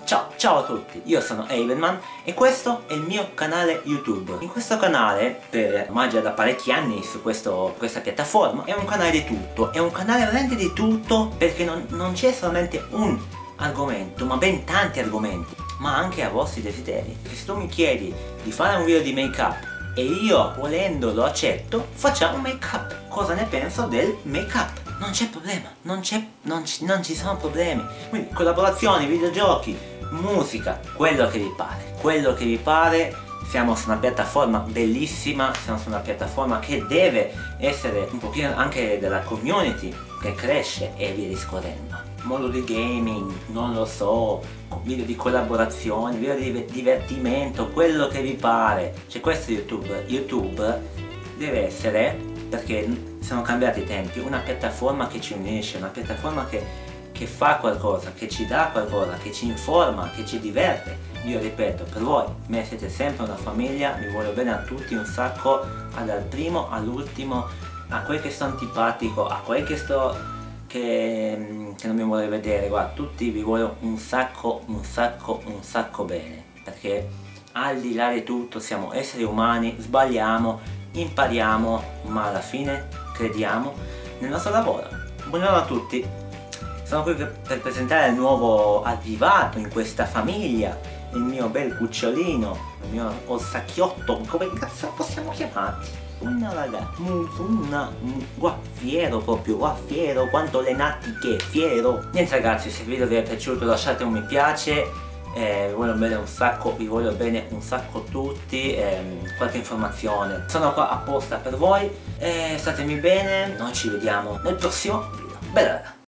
Ciao a tutti, io sono Avenman e questo è il mio canale YouTube. In questo canale, per ormai già da parecchi anni su questa piattaforma, è un canale di tutto, è un canale veramente di tutto, perché non c'è solamente un argomento, ma ben tanti argomenti, ma anche a vostri desideri. Perché se tu mi chiedi di fare un video di make up e io volendo lo accetto, facciamo make up. Cosa ne penso del make up? Non c'è problema, non ci sono problemi. Quindi collaborazioni, videogiochi, musica, quello che vi pare, siamo su una piattaforma bellissima, siamo su una piattaforma che deve essere un pochino anche della community, che cresce e via discorrendo. Modo di gaming, non lo so, video di collaborazioni, video di divertimento, quello che vi pare. Cioè questo YouTube deve essere, perché sono cambiati i tempi, una piattaforma che ci unisce, una piattaforma che fa qualcosa, che ci dà qualcosa, che ci informa, che ci diverte. Io ripeto, per voi, me siete sempre una famiglia, vi voglio bene a tutti un sacco, dal primo all'ultimo, a quel che sto antipatico, a quel che non mi vuole vedere, guarda, tutti vi voglio un sacco bene, perché al di là di tutto siamo esseri umani, sbagliamo, impariamo, ma alla fine crediamo nel nostro lavoro. Buongiorno a tutti, sono qui per presentare il nuovo arrivato in questa famiglia, il mio bel cucciolino, il mio orsacchiotto, come cazzo possiamo chiamarti? Una raga, guarda, fiero proprio, guarda, fiero, quanto le natiche, fiero. Niente ragazzi, se il video vi è piaciuto lasciate un mi piace, vi voglio bene un sacco, vi voglio bene un sacco tutti, qualche informazione sono qua apposta per voi, statemi bene, noi ci vediamo nel prossimo video. Bella raga.